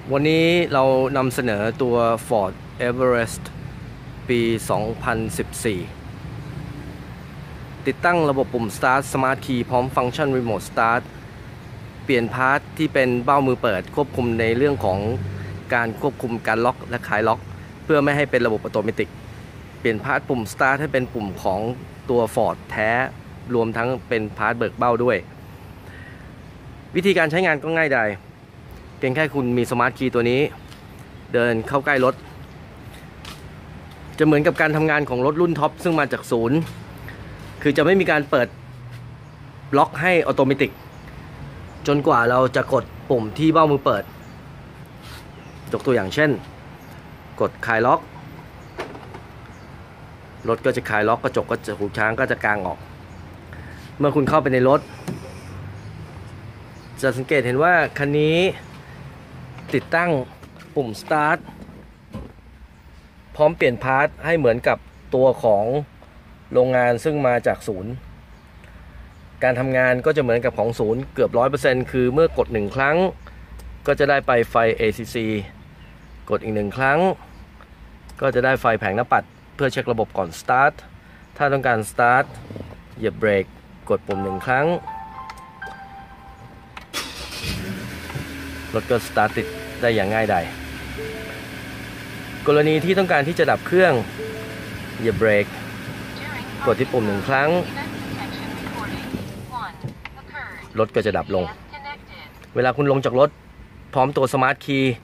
วันนี้เรานำเสนอตัว Ford Everest ปี 2014 ติดตั้งระบบปุ่ม Start Smart Key พร้อมฟังก์ชัน Remote Start เปลี่ยนพาร์ทที่เป็นเบ้ามือเปิดควบคุมในเรื่องของการควบคุมการล็อกและคลายล็อกเพื่อไม่ให้เป็นระบบอัตโนมัติเปลี่ยนพาร์ทปุ่ม Start ให้เป็นปุ่มของตัว Ford แท้รวมทั้งเป็นพาร์ทเบิกเบ้าด้วยวิธีการใช้งานก็ง่ายดายเพียงแค่คุณมีสมาร์ทคีย์ตัวนี้เดินเข้าใกล้รถจะเหมือนกับการทำงานของรถรุ่นท็อปซึ่งมาจากศูนย์คือจะไม่มีการเปิดล็อกให้อัตโนมัติจนกว่าเราจะกดปุ่มที่เบ้ามือเปิดยกตัวอย่างเช่นกดคลายล็อกรถก็จะคลายล็อกกระจกก็จะหูช้างก็จะกางออกเมื่อคุณเข้าไปในรถจะสังเกตเห็นว่าคันนี้ติดตั้งปุ่ม Start พร้อมเปลี่ยนพาร์ทให้เหมือนกับตัวของโรงงานซึ่งมาจากศูนย์การทำงานก็จะเหมือนกับของศูนย์เกือบ 100% คือเมื่อกด1ครั้งก็จะได้ไปไฟ ACC กดอีก1ครั้งก็จะได้ไฟแผงหน้าปัดเพื่อเช็คระบบก่อน Start ถ้าต้องการ Start เหยียบเบรกกดปุ่ม1ครั้งรถก็สตาร์ทติดได้อย่างง่ายดายกรณีที่ต้องการที่จะดับเครื่องเหยียบเบรกกดที่ปุ่ม1ครั้งรถก็จะดับลงเวลาคุณลงจากรถพร้อมตัวสมาร์ทคีย์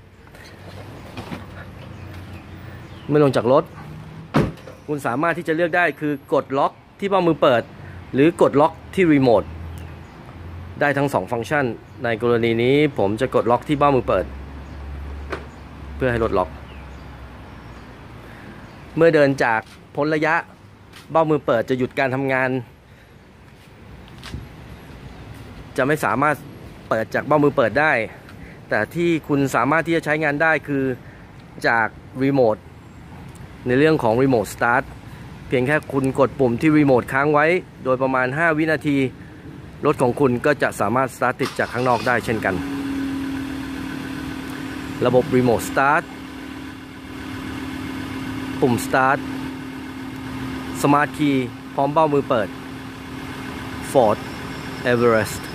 เมื่อลงจากรถคุณสามารถที่จะเลือกได้คือกดล็อกที่เบ้ามือเปิดหรือกดล็อกที่รีโมทได้ทั้ง2ฟังก์ชันในกรณีนี้ผมจะกดล็อกที่เบ้ามือเปิดเพื่อให้รถล็อกเมื่อเดินจากพ้นระยะเบ้ามือเปิดจะหยุดการทำงานจะไม่สามารถเปิดจากเบ้ามือเปิดได้แต่ที่คุณสามารถที่จะใช้งานได้คือจากรีโมทในเรื่องของรีโมทสตาร์ทเพียงแค่คุณกดปุ่มที่รีโมทค้างไว้โดยประมาณ5วินาทีรถของคุณก็จะสามารถสตาร์ทติดจากข้างนอกได้เช่นกันระบบรีโมทสตาร์ทปุ่มสตาร์ทสมาร์ทคีย์พร้อมเบ้ามือเปิด Ford Everest